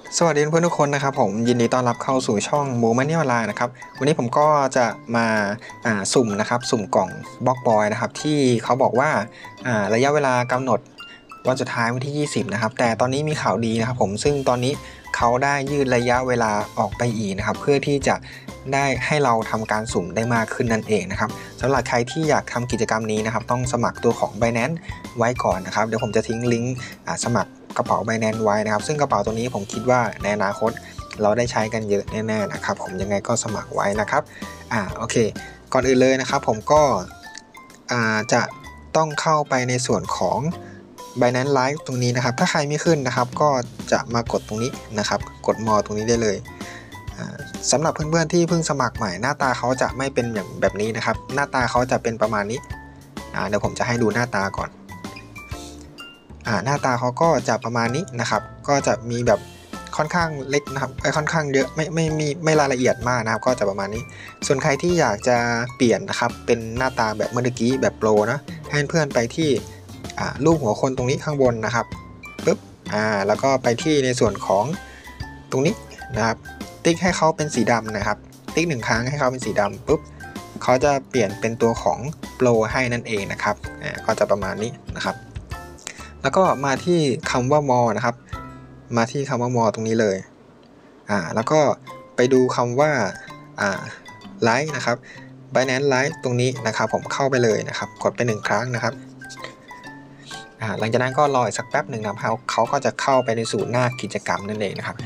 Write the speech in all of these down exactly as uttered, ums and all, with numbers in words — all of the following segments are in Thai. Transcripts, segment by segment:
สวัสดีเพื่อนทุกคนนะครับผมยินดีต้อนรับเข้าสู่ช่องโมมันนี่ออนไลน์นะครับวันนี้ผมก็จะมาสุ่มนะครับสุ่มกล่องบล็อกบอยนะครับที่เขาบอกว่าระยะเวลากำหนดวันสุดท้ายวันที่ยี่สิบนะครับแต่ตอนนี้มีข่าวดีนะครับผมซึ่งตอนนี้เขาได้ยืดระยะเวลาออกไปอีกนะครับเพื่อที่จะได้ให้เราทำการสุ่มได้มากขึ้นนั่นเองนะครับสำหรับใครที่อยากทำกิจกรรมนี้นะครับต้องสมัครตัวของ Binance ไว้ก่อนนะครับเดี๋ยวผมจะทิ้งลิงก์สมัครกระเป๋า Binance ไว้นะครับซึ่งกระเป๋าตัวนี้ผมคิดว่าในอนาคตเราได้ใช้กันเยอะแน่ๆนะครับผมยังไงก็สมัครไว้นะครับอ่าโอเคก่อนอื่นเลยนะครับผมก็อ่าจะต้องเข้าไปในส่วนของ Binance Live ตรงนี้นะครับถ้าใครไม่ขึ้นนะครับก็จะมากดตรงนี้นะครับกดมอตรงนี้ได้เลยสำหรับเพื่อนๆที่เพิ่งสมัครใหม่หน้าตาเขาจะไม่เป็นอย่างแบบนี้นะครับหน้าตาเขาจะเป็นประมาณนี้เดี๋ยวผมจะให้ดูหน้าตาก่อนหน้าตาเขาก็จะประมาณนี้นะครับก็จะมีแบบค่อนข้างเล็กนะครับค่อนข้างเยอะไม่ไม่มีไม่รายละเอียดมากนะครับก็จะประมาณนี้ส่วนใครที่อยากจะเปลี่ยนนะครับเป็นหน้าตาแบบเมื่อกี้แบบโปรนะให้เพื่อนไปที่รูปหัวคนตรงนี้ข้างบนนะครับปึ๊บอ่าแล้วก็ไปที่ในส่วนของตรงนี้นะครับติ๊กให้เขาเป็นสีดำนะครับติ๊กหนึ่งครั้งให้เขาเป็นสีดำปุ๊บเขาจะเปลี่ยนเป็นตัวของโปรให้นั่นเองนะครับอ่าก็จะประมาณนี้นะครับแล้วก็มาที่คำว่ามอนะครับมาที่คำว่ามอตรงนี้เลยอ่าแล้วก็ไปดูคำว่าอ่าไลค์นะครับ Binance Live ตรงนี้นะครับผมเข้าไปเลยนะครับกดไปหนึ่งครั้งนะครับอ่าหลังจากนั้นก็รออีกสักแป๊บหนึ่งนะครับเขาเขาก็จะเข้าไปในสู่หน้ากิจกรรมนั่นเองนะครับ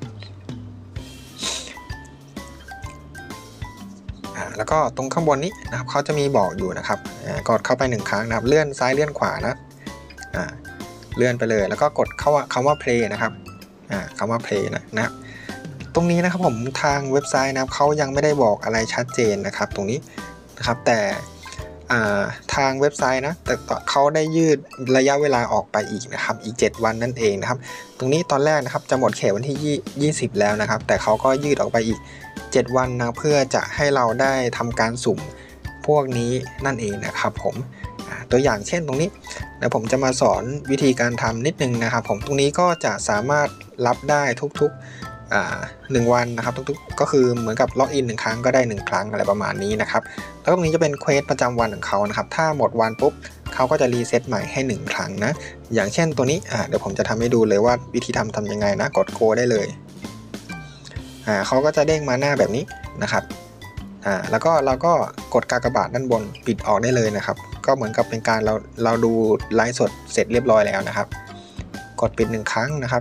แล้วก็ตรงข้างบนนี้นะครับเขาจะมีบอกอยู่นะครับกดเข้าไปหนึ่งครั้งนะครับเลื่อนซ้ายเลื่อนขวานะเลื่อนไปเลยแล้วก็กดเข้าคำว่า play นะครับคำว่า play นะนะตรงนี้นะครับผมทางเว็บไซต์นะครับเขายังไม่ได้บอกอะไรชัดเจนนะครับตรงนี้นะครับแต่ทางเว็บไซต์นะแต่เขาได้ยืดระยะเวลาออกไปอีกนะครับอีกเจ็ดวันนั่นเองนะครับตรงนี้ตอนแรกนะครับจะหมดเขตวันที่ยี่สิบแล้วนะครับแต่เขาก็ยืดออกไปอีกเจ็ดวันนะเพื่อจะให้เราได้ทำการสุ่มพวกนี้นั่นเองนะครับผมตัวอย่างเช่นตรงนี้เดี๋ยวผมจะมาสอนวิธีการทำนิดนึงนะครับผมตรงนี้ก็จะสามารถรับได้ทุกๆหนึ่งวันนะครับทุกๆก็คือเหมือนกับล็อกอินหนึ่งครั้งก็ได้หนึ่งครั้งอะไรประมาณนี้นะครับแล้วตรงนี้จะเป็นเควสประจำวันของเขานะครับถ้าหมดวันปุ๊บเขาก็จะรีเซ็ตใหม่ให้หนึ่งครั้งนะอย่างเช่นตัวนี้เดี๋ยวผมจะทำให้ดูเลยว่าวิธีทำทำยังไงนะกดโกได้เลยอ่าเขาก็จะเด้งมาหน้าแบบนี้นะครับอ่าแล้วก็เราก็กดกากบาทด้านบนปิดออกได้เลยนะครับก็เหมือนกับเป็นการเราเราดูไลฟ์สดเสร็จเรียบร้อยแล้วนะครับกดปิดหนึ่งครั้งนะครับ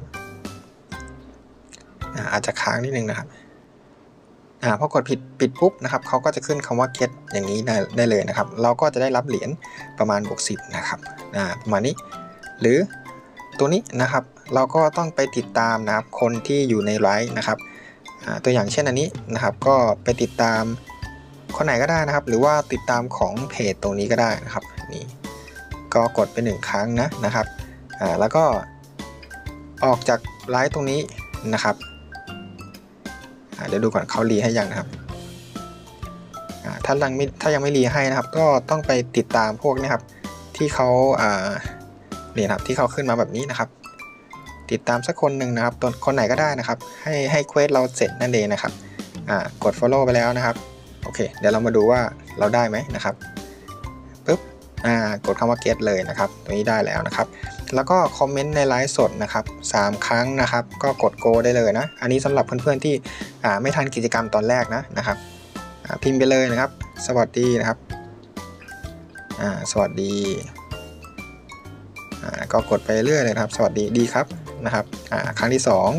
อ่าอาจจะค้างนิดนึงนะครับอ่าพอกดผิดปิดปุ๊บนะครับเขาก็จะขึ้นคำว่า get อย่างนี้ได้ได้เลยนะครับเราก็จะได้รับเหรียญประมาณบวกสิบนะครับอ่าประมาณนี้หรือตัวนี้นะครับเราก็ต้องไปติดตามนะครับคนที่อยู่ในไลฟ์นะครับตัวอย่างเช่นอันนี้นะครับก็ไปติดตามคนไหนก็ได้นะครับหรือว่าติดตามของเพจตรงนี้ก็ได้นะครับนี่ก็กดไปหนึ่งครั้งนะนะครับอ่าแล้วก็ออกจากไลฟ์ตรงนี้นะครับเดี๋ยวดูก่อนเขารีให้ยังนะครับถ้ายังไม่ถ้ายังไม่รีให้นะครับก็ต้องไปติดตามพวกนี้ครับที่เขาอ่าเนี่ยครับที่เขาขึ้นมาแบบนี้นะครับติดตามสักคนหนึ่งนะครับตัวคนไหนก็ได้นะครับให้ให้เควสเราเสร็จนั่นเองนะครับอ่ากด follow ไปแล้วนะครับโอเคเดี๋ยวเรามาดูว่าเราได้ไหมนะครับปึ๊บอ่ากดคำว่า get เลยนะครับตรงนี้ได้แล้วนะครับแล้วก็คอมเมนต์ในไลฟ์สดนะครับสามครั้งนะครับก็กด go ได้เลยนะอันนี้สำหรับเพื่อนๆที่อ่าไม่ทันกิจกรรมตอนแรกนะนะครับอ่าพิมพ์ไปเลยนะครับสวัสดีนะครับอ่าสวัสดีอ่าก็กดไปเรื่อยเลยครับสวัสดีดีครับนะครับอ่าครั้งที่สอง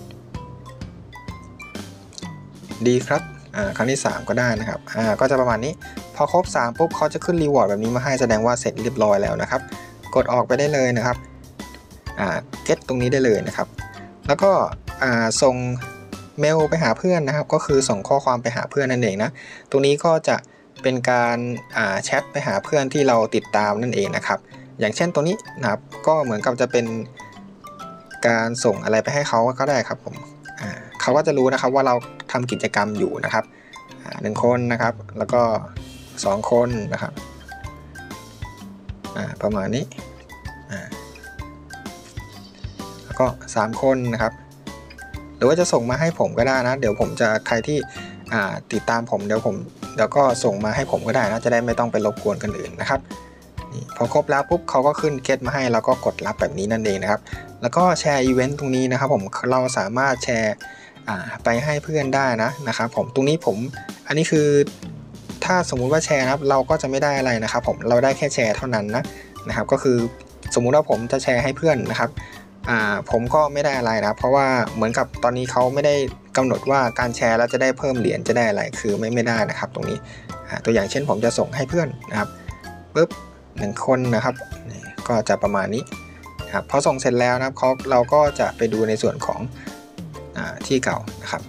ดีครับอ่าครั้งที่สามก็ได้นะครับอ่าก็จะประมาณนี้พอครบสามปุ๊บเขาจะขึ้นรีวอร์ดแบบนี้มาให้แสดงว่าเสร็จเรียบร้อยแล้วนะครับกดออกไปได้เลยนะครับอ่า get ตรงนี้ได้เลยนะครับแล้วก็อ่าส่งเมลไปหาเพื่อนนะครับก็คือส่งข้อความไปหาเพื่อนนั่นเองนะตรงนี้ก็จะเป็นการอ่าแชทไปหาเพื่อนที่เราติดตามนั่นเองนะครับอย่างเช่นตัวนี้นะครับก็เหมือนกับจะเป็นการส่งอะไรไปให้เขาก็ได้ครับผมเขาก็จะรู้นะครับว่าเราทำกิจกรรมอยู่นะครับหนึ่งคนนะครับแล้วก็สองคนนะครับประมาณนี้แล้วก็สามคนนะครับหรือว่าจะส่งมาให้ผมก็ได้นะเดี๋ยวผมจะใครที่ติดตามผมเดี๋ยวผมเดี๋ยวก็ส่งมาให้ผมก็ได้นะจะได้ไม่ต้องไปรบกวนคนอื่นนะครับนี่พอครบแล้วปุ๊บเขาก็ขึ้นเก็ตมาให้แล้วก็กดรับแบบนี้นั่นเองนะครับแล้วก็แชร์อีเวนต์ตรงนี้นะครับผมเราสามารถแชร์ไปให้เพื่อนได้นะนะครับผมตรงนี้ผมอันนี้คือถ้าสมมุติว่าแชร์นะครับเราก็จะไม่ได้อะไรนะครับผมเราได้แค่แชร์เท่านั้นนะนะครับก็คือสมมุติว่าผมจะแชร์ให้เพื่อนนะครับอ่าผมก็ไม่ได้อะไรนะเพราะว่าเหมือนกับตอนนี้เขาไม่ได้กำหนดว่าการแชร์แล้วจะได้เพิ่มเหรียญจะได้อะไรคือไม่ไม่ได้นะครับตรงนี้ตัวอย่างเช่นผมจะส่งให้เพื่อนนะครับปุ๊บหนึ่งคนนะครับก็จะประมาณนี้ครับพอส่งเสร็จแล้วนะครับเขาเราก็จะไปดูในส่วนของอ่าที่เก่านะครับ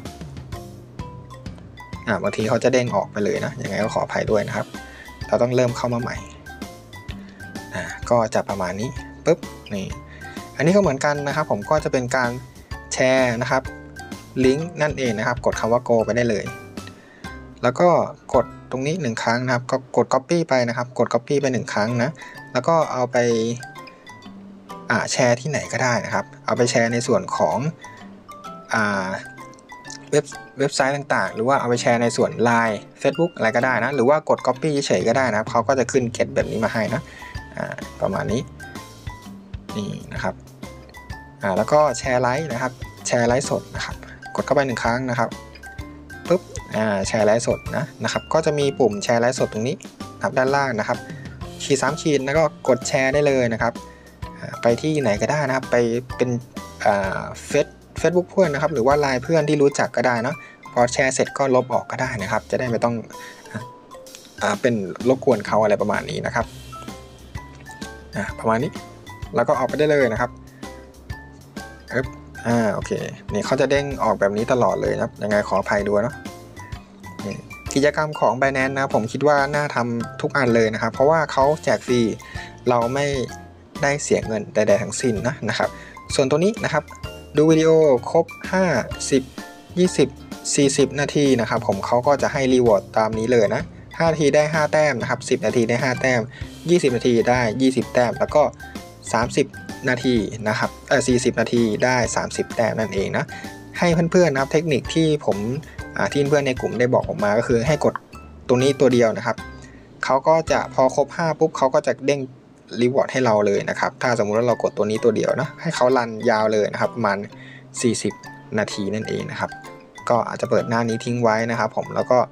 อ่าบางทีเขาจะเด้งออกไปเลยนะยังไงก็ขออภัยด้วยนะครับเราต้องเริ่มเข้ามาใหม่อ่าก็จะประมาณนี้ปุ๊บนี่อันนี้ก็เหมือนกันนะครับผมก็จะเป็นการแชร์นะครับลิงก์นั่นเองนะครับกดคำว่า go ไปได้เลยแล้วก็กดตรงนี้หนึ่งครั้งนะครับก็กด copy ไปนะครับกด copy ไปหนึ่งครั้งนะแล้วก็เอาไปอ่าแชร์ที่ไหนก็ได้นะครับเอาไปแชร์ในส่วนของอ่าเว็บเว็บไซต์ต่างๆหรือว่าเอาไปแชร์ในส่วน ไลน์ เฟซบุ๊ก อะไรก็ได้นะหรือว่ากด copy เฉยๆก็ได้นะครับเขาก็จะขึ้นเก็ตแบบนี้มาให้นะอ่าประมาณนี้นี่นะครับอ่าแล้วก็แชร์ไลฟ์นะครับแชร์ไลฟ์สดนะครับกดเข้าไปหนึ่งครั้งนะครับปุ๊บอ่าแชร์ไลฟ์สดนะนะครับก็จะมีปุ่มแชร์ไลฟ์สดตรงนี้ครับด้านล่างนะครับขีดสามขีดแล้วก็กดแชร์ได้เลยนะครับไปที่ไหนก็ได้นะครับไปเป็นอ่าเฟซเฟซบุ๊กเพื่อนนะครับหรือว่าไลน์เพื่อนที่รู้จักก็ได้นะพอแชร์เสร็จก็ลบออกก็ได้นะครับจะได้ไม่ต้องอ่าเป็นรบกวนเขาอะไรประมาณนี้นะครับอ่าประมาณนี้แล้วก็ออกไปได้เลยนะครับอ่าโอเคนี่เขาจะเด้งออกแบบนี้ตลอดเลยนะครับยังไงขออภัยด้วยเนาะกิจกรรมของ Binance นะผมคิดว่าน่าทำทุกอันเลยนะครับเพราะว่าเขาแจกฟรีเราไม่ได้เสียเงินใดๆทั้งสิ้นนะนะครับส่วนตัวนี้นะครับดูวิดีโอครบห้า สิบ ยี่สิบ สี่สิบนาทีนะครับผมเขาก็จะให้รีวอร์ดตามนี้เลยนะห้านาทีได้ห้าแต้มนะครับสิบนาทีได้ห้าแต้มยี่สิบนาทีได้ยี่สิบแต้มแล้วก็สามสิบนาทีนะครับเออสี่สิบนาทีได้สามสิบแต้มนั่นเองนะให้เพื่อนๆนะครับเทคนิคที่ผมที่เพื่อนในกลุ่มได้บอกผมมาก็คือให้กดตัวนี้ตัวเดียวนะครับเขาก็จะพอครบห้าปุ๊บเขาก็จะเด้งรีวอร์ดให้เราเลยนะครับถ้าสมมุติว่าเรากดตัวนี้ตัวเดียวนะให้เขารันยาวเลยนะครับประมาณสี่สิบนาทีนั่นเองนะครับก็อาจจะเปิดหน้านี้ทิ้งไว้นะครับผมแล้วก็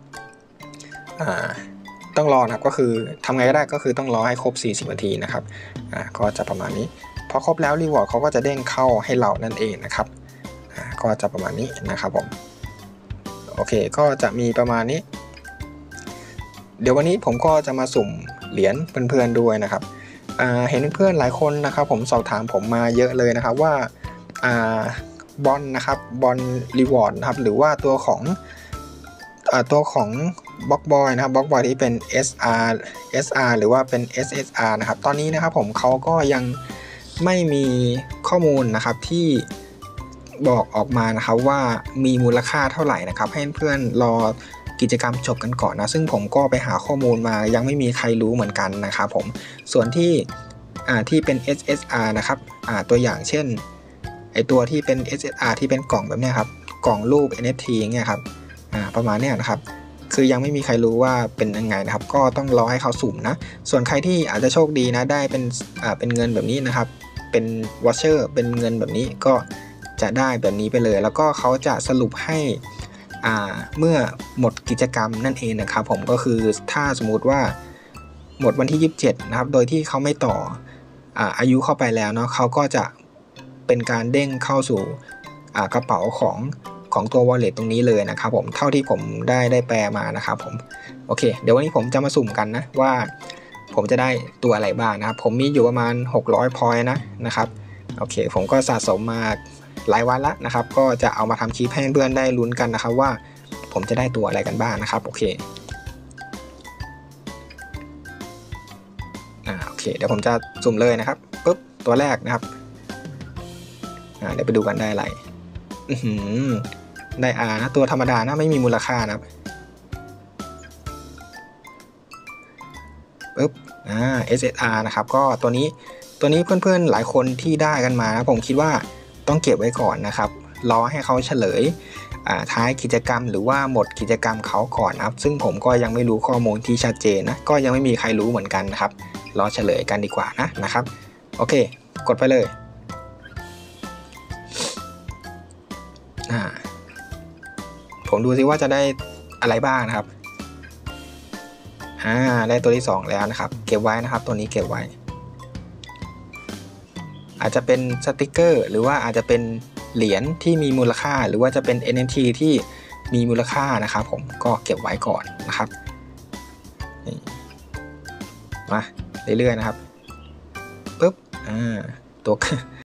ต้องรอนะครับก็คือทำไงก็ได้ก็คือต้องรอให้ครบสี่สิบนาทีนะครับอ่าก็จะประมาณนี้พอครบแล้วรีวอร์ดเขาก็จะเด้งเข้าให้เรานั่นเองนะครับอ่าก็จะประมาณนี้นะครับผมโอเคก็จะมีประมาณนี้เดี๋ยววันนี้ผมก็จะมาสุ่มเหรียญเพื่อนๆด้วยนะครับเห็นเพื่อนหลายคนนะครับผมสอบถามผมมาเยอะเลยนะครับว่าบอลนะครับบอลรีวอร์ดนะครับหรือว่าตัวของตัวของบล็อกบอยนะครับบล็อกบอยที่เป็น เอส อาร์ เอส อาร์ หรือว่าเป็น เอส เอส อาร์ นะครับตอนนี้นะครับผมเขาก็ยังไม่มีข้อมูลนะครับที่บอกออกมานะครับว่ามีมูลค่าเท่าไหร่นะครับให้เพื่อนรอกิจกรรมจบกันก่อนนะซึ่งผมก็ไปหาข้อมูลมายังไม่มีใครรู้เหมือนกันนะครับผมส่วนที่อ่าที่เป็น เอส เอส อาร์ นะครับอ่าตัวอย่างเช่นไอตัวที่เป็น เอส เอส อาร์ ที่เป็นกล่องแบบนี้ครับกล่องรูป เอ็น เอฟ ที อย่างเงี้ยครับอ่าประมาณเนี้ยนะครับคือยังไม่มีใครรู้ว่าเป็นยังไงนะครับก็ต้องรอให้เขาสุ่มนะส่วนใครที่อาจจะโชคดีนะได้เป็นอ่าเป็นเงินแบบนี้นะครับเป็นวอชเชอร์เป็นเงินแบบนี้ก็จะได้แบบนี้ไปเลยแล้วก็เขาจะสรุปให้เมื่อหมดกิจกรรมนั่นเองนะครับผมก็คือถ้าสมมุติว่าหมดวันที่ยี่สิบเจ็ดนะครับโดยที่เขาไม่ต่อ อ่าอายุเข้าไปแล้วเนาะเขาก็จะเป็นการเด้งเข้าสู่กระเป๋าของของตัว wallet ตรงนี้เลยนะครับผมเท่าที่ผมได้ได้แปลมานะครับผมโอเคเดี๋ยววันนี้ผมจะมาสุ่มกันนะว่าผมจะได้ตัวอะไรบ้างนะครับผมมีอยู่ประมาณหกร้อยพอยต์นะนะครับโอเคผมก็สะสมมาหลายวันแล้วนะครับก็จะเอามาทำคลิปให้เพื่อนได้ลุ้นกันนะครับว่าผมจะได้ตัวอะไรกันบ้างนะครับโอเคอ่าโอเคเดี๋ยวผมจะสุ่มเลยนะครับปุ๊บตัวแรกนะครับอ่าเดี๋ยวไปดูกันได้อะไรอือหือได้อานะตัวธรรมดานะไม่มีมูลค่านะครับปุ๊บอ่า เอส เอส อาร์ นะครับก็ตัวนี้ตัวนี้เพื่อนๆหลายคนที่ได้กันมานะผมคิดว่าต้องเก็บไว้ก่อนนะครับรอให้เขาเฉลยท้ายกิจกรรมหรือว่าหมดกิจกรรมเขาก่อนนะครับซึ่งผมก็ยังไม่รู้ข้อมูลที่ชัดเจนนะก็ยังไม่มีใครรู้เหมือนกันนะครับรอเฉลยกันดีกว่านะนะครับโอเคกดไปเลยอ่าผมดูซิว่าจะได้อะไรบ้างนะครับอ่าได้ตัวที่สองแล้วนะครับเก็บไว้นะครับตัวนี้เก็บไว้อาจจะเป็นสติกเกอร์หรือว่าอาจจะเป็นเหรียญที่มีมูลค่าหรือว่าจะเป็น เอ็น เอฟ ที ที่มีมูลค่านะครับผมก็เก็บไว้ก่อนนะครับมาเรื่อยๆนะครับปึ๊บอ่าตัว